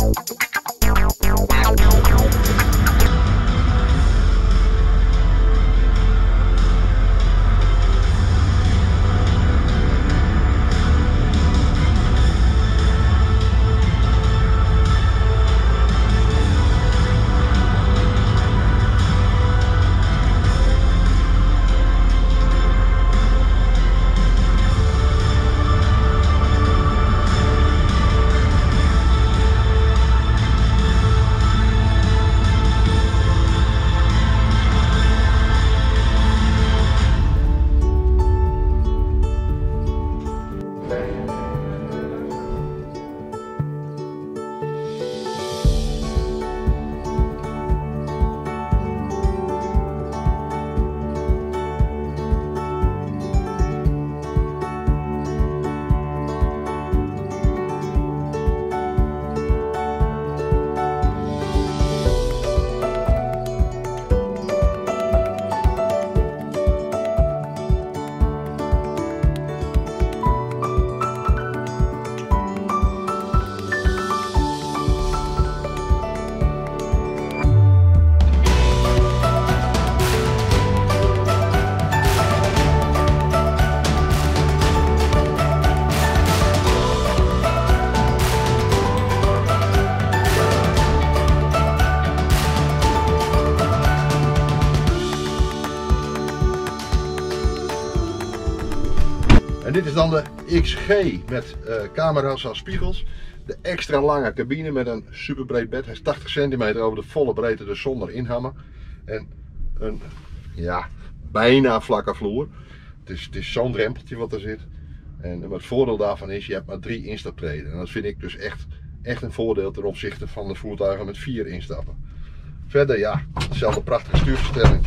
En dit is dan de XG met camera's als spiegels. De extra lange cabine met een super breed bed. Hij is 80 centimeter over de volle breedte, dus zonder inhammen. En een bijna vlakke vloer. Het is zo'n drempeltje wat er zit. En het voordeel daarvan is, je hebt maar 3 instaptreden. En dat vind ik dus echt een voordeel ten opzichte van de voertuigen met 4 instappen. Verder ja, dezelfde prachtige stuurverstelling.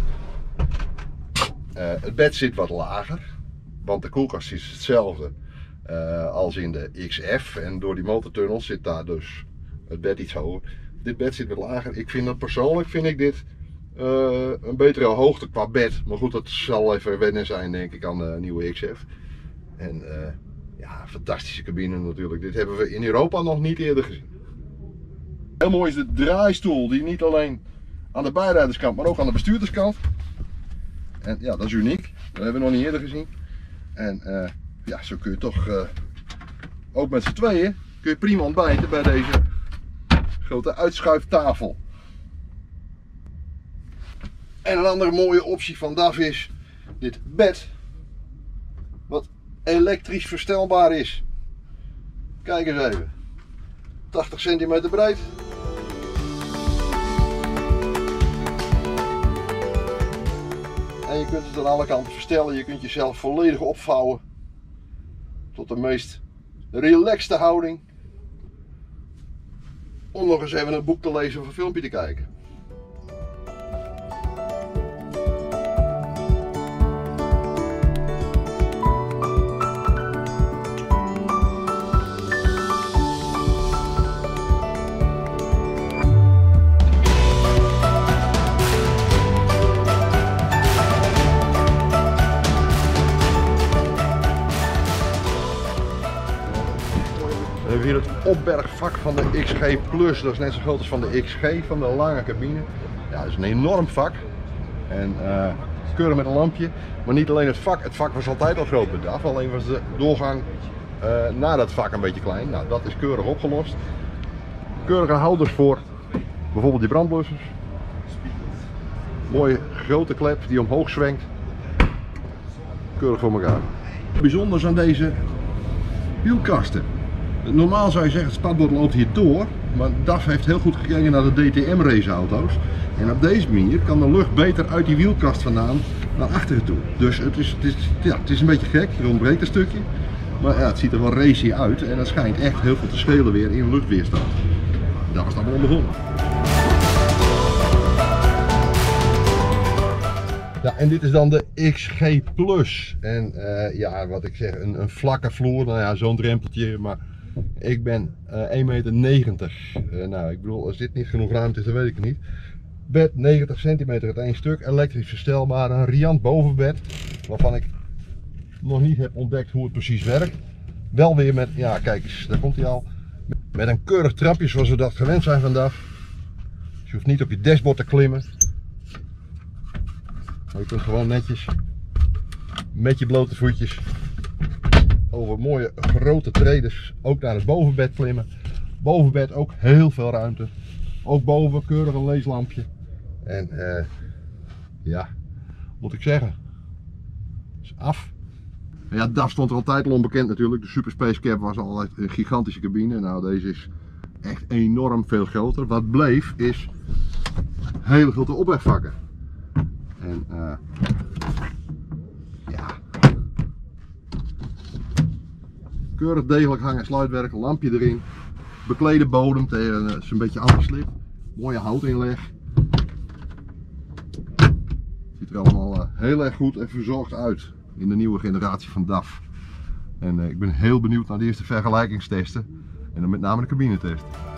Het bed zit wat lager. Want de koelkast is hetzelfde als in de XF. En door die motortunnel zit daar dus het bed iets hoger. Dit bed zit wat lager. Ik vind dat persoonlijk dit een betere hoogte qua bed. Maar goed, dat zal even wennen zijn denk ik aan de nieuwe XF. En ja, fantastische cabine natuurlijk. Dit hebben we in Europa nog niet eerder gezien. Heel mooi is de draaistoel die niet alleen aan de bijrijderskant maar ook aan de bestuurderskant. En ja, dat is uniek. Dat hebben we nog niet eerder gezien. En ja, zo kun je toch ook met z'n tweeën kun je prima ontbijten bij deze grote uitschuiftafel. En een andere mooie optie van DAF is dit bed, wat elektrisch verstelbaar is. Kijk eens even, 80 centimeter breed. En je kunt het aan alle kanten verstellen, je kunt jezelf volledig opvouwen tot de meest relaxte houding. Om nog eens even een boek te lezen of een filmpje te kijken. We hebben hier het opbergvak van de XG Plus, dat is net zo groot als van de XG, van de lange cabine. Ja, dat is een enorm vak. En keurig met een lampje. Maar niet alleen het vak was altijd al groot bij DAF, alleen was de doorgang naar dat vak een beetje klein. Nou, dat is keurig opgelost. Keurige houders voor bijvoorbeeld die brandblussers. Mooie grote klep die omhoog zwenkt. Keurig voor elkaar. Bijzonders aan deze wielkasten. Normaal zou je zeggen het spatbord loopt hier door, maar DAF heeft heel goed gekeken naar de DTM raceauto's. En op deze manier kan de lucht beter uit die wielkast vandaan naar achteren toe. Dus het is een beetje gek, er ontbreekt een stukje. Maar ja, het ziet er wel racy uit en het schijnt echt heel veel te schelen weer in luchtweerstand. Daar was het allemaal begonnen. Ja, en dit is dan de XG Plus. En ja, wat ik zeg, een vlakke vloer, nou ja, zo'n drempeltje, maar ik ben 1,90 meter. Nou, ik bedoel, als dit niet genoeg ruimte is, dan weet ik het niet. Bed 90 centimeter het één stuk, elektrisch verstelbaar, een riant bovenbed, waarvan ik nog niet heb ontdekt hoe het precies werkt. Wel weer met, ja kijk eens, daar komt hij al, Met een keurig trapje zoals we dat gewend zijn van DAF. Dus je hoeft niet op je dashboard te klimmen. Maar je kunt gewoon netjes met je blote voetjes over mooie grote tredes ook naar het bovenbed klimmen. Bovenbed ook heel veel ruimte. Ook boven keurig een leeslampje. En ja, moet ik zeggen, is af. En ja, DAF stond er altijd al onbekend natuurlijk. De Super Space Cab was altijd een gigantische cabine. Nou, deze is echt enorm veel groter. Wat bleef is hele grote oplegvakken. En ja, keurig degelijk hang- en sluitwerk, een lampje erin, beklede bodem tegen een beetje anti-slip, mooie houtinleg. Ziet er allemaal heel erg goed en verzorgd uit in de nieuwe generatie van DAF. En ik ben heel benieuwd naar de eerste vergelijkingstesten en dan met name de cabinetest.